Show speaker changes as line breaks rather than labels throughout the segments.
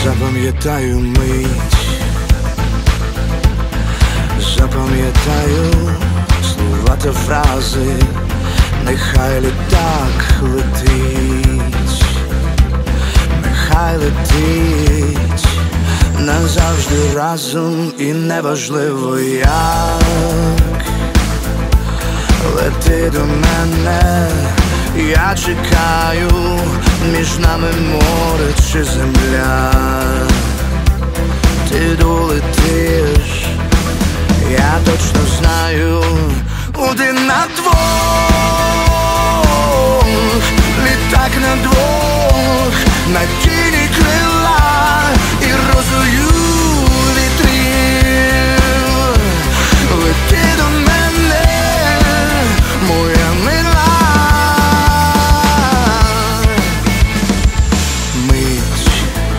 Запам'ятаю мить, запам'ятаю слова та фрази, нехай літак летить, нехай летить назавжди разом, і неважливо як. Лети до мене, я чекаю, між нами море чи земля. Ти долетиш, я точно знаю, один на двох, літак на двох, на тіні крила і розою вітрів. Лети до мене, моя мила. Мить,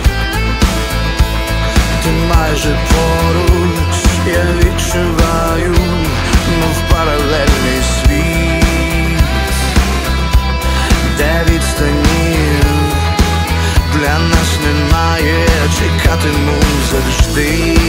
ти майже поруч, я відчуваю, мов паралельний світ, де відстанів для нас немає, чекатиму завжди.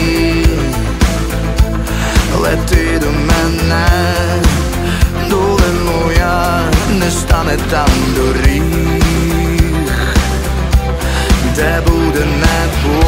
Лети до мене, доле моя, не стане там доріг, де буде небо